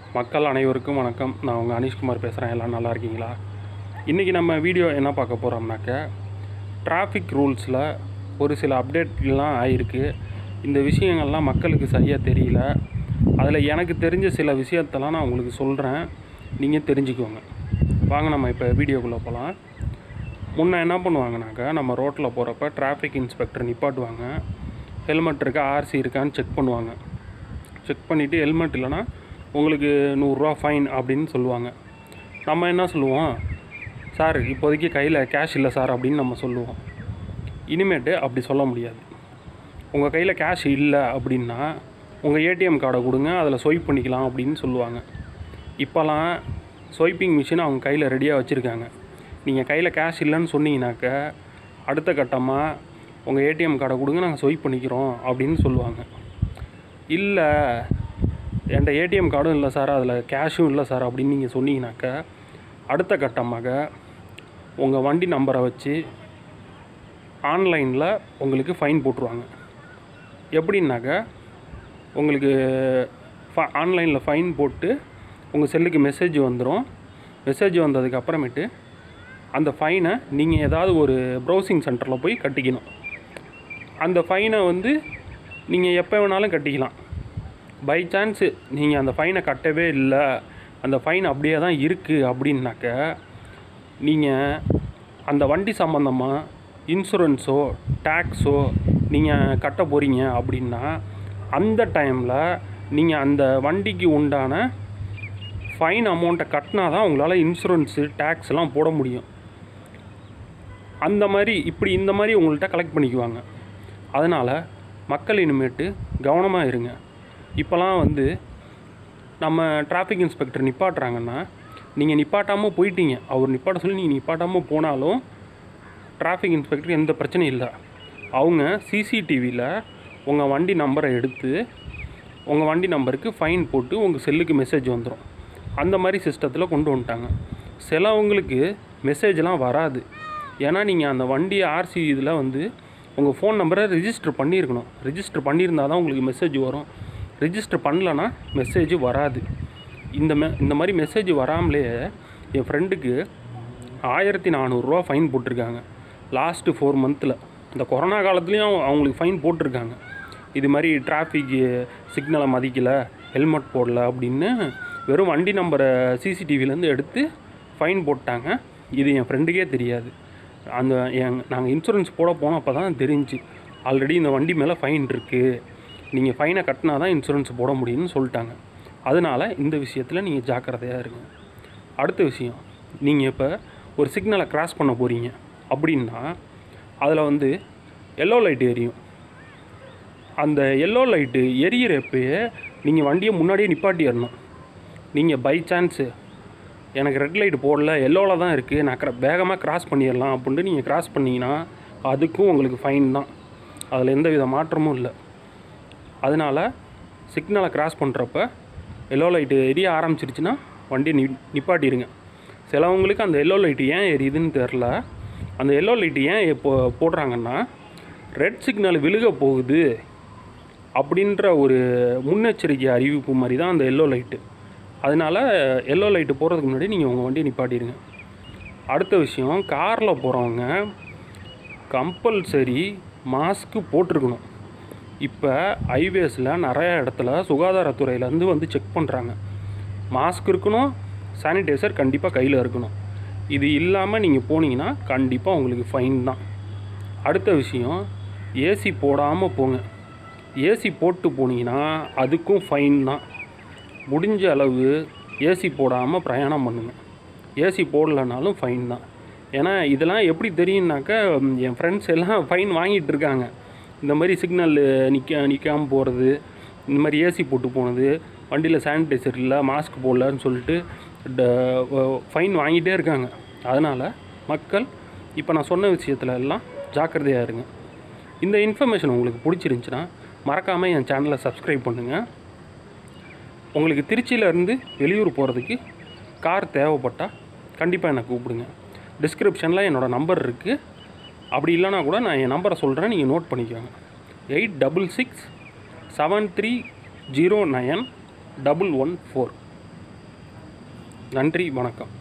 மக்கள் அனைவருக்கும் வணக்கம். நான் உங்கள் அனீஷ்குமார் பேசுகிறேன். எல்லாம் நல்லா இருக்கீங்களா? இன்றைக்கி நம்ம வீடியோ என்ன பார்க்க போகிறோம்னாக்க, டிராஃபிக் ரூல்ஸில் ஒரு சில அப்டேட்லாம் ஆகிருக்கு. இந்த விஷயங்கள்லாம் மக்களுக்கு சரியாக தெரியல. அதில் எனக்கு தெரிஞ்ச சில விஷயத்தெல்லாம் நான் உங்களுக்கு சொல்கிறேன், நீங்கள் தெரிஞ்சுக்கோங்க. வாங்க நம்ம இப்போ வீடியோக்குள்ளே போகலாம். முன்னே என்ன பண்ணுவாங்கனாக்கா, நம்ம ரோட்டில் போகிறப்ப டிராஃபிக் இன்ஸ்பெக்டர் நிப்பாட்டுவாங்க. ஹெல்மெட் இருக்கா, ஆர்சி இருக்கான்னு செக் பண்ணுவாங்க. செக் பண்ணிவிட்டு ஹெல்மெட் இல்லைனா உங்களுக்கு 100 ரூபா ஃபைன் அப்படின்னு சொல்லுவாங்க. நம்ம என்ன சொல்லுவோம், சார் இப்போதைக்கு கையில் கேஷ் இல்லை சார் அப்படின்னு நம்ம சொல்லுவோம். இனிமேட்டு அப்படி சொல்ல முடியாது. உங்கள் கையில் கேஷ் இல்லை அப்படின்னா உங்கள் ஏடிஎம் கார்டை கொடுங்க, அதில் ஸ்வைப் பண்ணிக்கலாம் அப்படின்னு சொல்லுவாங்க. இப்போலாம் ஸ்வைப்பிங் மிஷின் அவங்க கையில் ரெடியாக வச்சுருக்காங்க. நீங்கள் கையில் கேஷ் இல்லைன்னு சொன்னீங்கன்னாக்க அடுத்த கட்டமாக உங்கள் ஏடிஎம் கார்டை கொடுங்க, நாங்கள் ஸ்வைப் பண்ணிக்கிறோம் அப்படின்னு சொல்லுவாங்க. இல்லை என்கிட்ட ஏடிஎம் கார்டும் இல்லை சார், அதில் கேஷும் இல்லை சார் அப்படின்னு நீங்கள் சொன்னீங்கன்னாக்கா அடுத்த கட்டமாக உங்கள் வண்டி நம்பரை வச்சு ஆன்லைனில் உங்களுக்கு ஃபைன் போட்டுருவாங்க. எப்படின்னாக்கா, உங்களுக்கு ஆன்லைனில் ஃபைன் போட்டு உங்கள் செல்லுக்கு மெசேஜ் வந்துடும். மெசேஜ் வந்ததுக்கு அப்புறமேட்டு அந்த ஃபைனை நீங்கள் ஏதாவது ஒரு ப்ரௌசிங் சென்டரில் போய் கட்டிக்கணும். அந்த ஃபைனை நீங்கள் எப்போ வேணாலும் கட்டிக்கலாம். பை சான்ஸு நீங்கள் அந்த ஃபைனை கட்டவே இல்லை, அந்த ஃபைன் அப்படியே தான் இருக்குது அப்படின்னாக்க, நீங்கள் அந்த வண்டி சம்மந்தமாக இன்சூரன்ஸோ டேக்ஸோ நீங்கள் கட்ட போகிறீங்க அப்படின்னா அந்த டைமில் நீங்கள் அந்த வண்டிக்கு உண்டான ஃபைன் அமௌண்ட்டை கட்டினா தான் உங்களால் இன்சூரன்ஸு டேக்ஸ்லாம் போட முடியும். அந்த மாதிரி இந்த மாதிரி உங்கள்கிட்ட கலெக்ட் பண்ணிக்குவாங்க. அதனால் மக்கள் இனிமேட்டு கவனமாக இருங்க. இப்போலாம் நம்ம டிராஃபிக் இன்ஸ்பெக்டர் நிப்பாட்டுறாங்கன்னா, நீங்கள் நிப்பாட்டாமல் போயிட்டீங்க, அவர் நிப்பாட்ட சொல்லி நீங்கள் நிப்பாட்டாமல் போனாலும் டிராஃபிக் இன்ஸ்பெக்டருக்கு எந்த பிரச்சனையும் இல்லை. அவங்க சிசிடிவியில் உங்கள் வண்டி நம்பரை எடுத்து உங்கள் வண்டி நம்பருக்கு ஃபைன் போட்டு உங்கள் செல்லுக்கு மெசேஜ் வந்துடும். அந்த மாதிரி சிஸ்டத்தில் கொண்டு வந்துட்டாங்க. சிலவங்களுக்கு மெசேஜ்லாம் வராது. ஏன்னா நீங்கள் அந்த வண்டி ஆர்சி இதில் உங்கள் ஃபோன் நம்பரை ரிஜிஸ்டர் பண்ணியிருக்கணும். ரிஜிஸ்டர் பண்ணியிருந்தால் தான் உங்களுக்கு மெசேஜ் வரும். ரிஜிஸ்டர் பண்ணலன்னா மெசேஜ் வராது. இந்த மாதிரி மெசேஜ் வராமலே என் ஃப்ரெண்டுக்கு 1400 ரூபா ஃபைன் போட்டிருக்காங்க லாஸ்ட்டு 4 மந்த்தில். இந்த கொரோனா காலத்துலேயும் அவங்களுக்கு ஃபைன் போட்டிருக்காங்க. இது மாதிரி டிராஃபிக் சிக்னலை மதிக்கலை, ஹெல்மெட் போடலை அப்படின்னு வெறும் வண்டி நம்பரை சிசிடிவிலேருந்து எடுத்து ஃபைன் போட்டாங்க. இது என் ஃப்ரெண்டுக்கே தெரியாது. நாங்கள் இன்சூரன்ஸ் போட போனோம், அப்போ தான் தெரிஞ்சு ஆல்ரெடி இந்த வண்டி மேலே ஃபைன் இருக்குது, நீங்கள் ஃபைனை கட்டினா தான் இன்சூரன்ஸ் போட முடியும்னு சொல்லிட்டாங்க. அதனால் இந்த விஷயத்தில் நீங்கள் ஜாக்கிரதையாக இருங்க. அடுத்த விஷயம், நீங்கள் இப்போ ஒரு சிக்னலை கிராஸ் பண்ண போகிறீங்க அப்படின்னா அதில் எல்லோ லைட் எரியும். அந்த எல்லோ லைட்டு எரியிறப்பயே நீங்கள் வண்டியை முன்னாடியே நிப்பாட்டிடணும். நீங்கள் பை சான்ஸு எனக்கு ரெட் லைட் போடல, எல்லோவில் தான் இருக்குது, நான் வேகமாக கிராஸ் பண்ணிடலாம் அப்படின்ட்டு நீங்கள் கிராஸ் பண்ணிங்கன்னா அதுக்கும் உங்களுக்கு ஃபைன் தான். அதில் எந்த வித மாற்றமும் இல்லை. அதனால் சிக்னலை கிராஸ் பண்ணுறப்ப எல்லோ லைட்டு எரிய ஆரம்பிச்சிருச்சுன்னா வண்டியை நிப்பாட்டிடுங்க. சிலவங்களுக்கு அந்த எல்லோ லைட்டு ஏன் எரியுதுன்னு தெரில. அந்த எல்லோ லைட்டு ஏன் போடுறாங்கன்னா, ரெட் சிக்னல் விழுக போகுது அப்படின்ற ஒரு முன்னெச்சரிக்கை அறிவிப்பு மாதிரி தான் அந்த எல்லோ லைட்டு. அதனால் எல்லோ லைட்டு போகிறதுக்கு முன்னாடி நீங்கள் உங்கள் வண்டியை நிப்பாட்டிடுங்க. அடுத்த விஷயம், காரில் போகிறவங்க கம்பல்சரி மாஸ்க்கு போட்டிருக்கணும். இப்போ ஹைவேஸில் நிறையா இடத்துல சுகாதாரத்துறையிலேருந்து செக் பண்ணுறாங்க. மாஸ்க் இருக்கணும், சானிடைசர் கண்டிப்பாக கையில் இருக்கணும். இது இல்லாமல் நீங்கள் போனீங்கன்னா கண்டிப்பாக உங்களுக்கு ஃபைன் தான். அடுத்த விஷயம், ஏசி போடாமல் போங்க. ஏசி போட்டு போனீங்கன்னா அதுக்கும் ஃபைன் தான். முடிஞ்ச அளவு ஏசி போடாமல் பிரயாணம் பண்ணுங்கள். ஏசி போடலைனாலும் ஃபைன் தான். ஏன்னா இதெல்லாம் எப்படி தெரியும்னாக்கா, என் ஃப்ரெண்ட்ஸ் எல்லாம் ஃபைன் வாங்கிட்டு இருக்காங்க. இந்த மாதிரி சிக்னல் நிற்காமல் போகிறது, இந்த மாதிரி ஏசி போட்டு போனது, வண்டியில் சானிடைசர் இல்லை, மாஸ்க் போடலன்னு சொல்லிட்டு ஃபைன் வாங்கிட்டே இருக்காங்க. அதனால் மக்கள் இப்போ நான் சொன்ன விஷயத்தில் எல்லாம் ஜாக்கிரதையாக இருங்க. இந்த இன்ஃபர்மேஷன் உங்களுக்கு பிடிச்சிருந்துச்சின்னா மறக்காமல் என் சேனலை சப்ஸ்கிரைப் பண்ணுங்கள். உங்களுக்கு திருச்சியிலேருந்து வெளியூர் போகிறதுக்கு கார் தேவைப்பட்டால் கண்டிப்பாக என்னை கூப்பிடுங்க. டிஸ்கிரிப்ஷனில் என்னோடய நம்பர் இருக்குது. அப்படி இல்லைனா கூட நான் என் நம்பரை சொல்கிறேன், நீங்கள் நோட் பண்ணிக்கோங்க. 8667309114. நன்றி, வணக்கம்.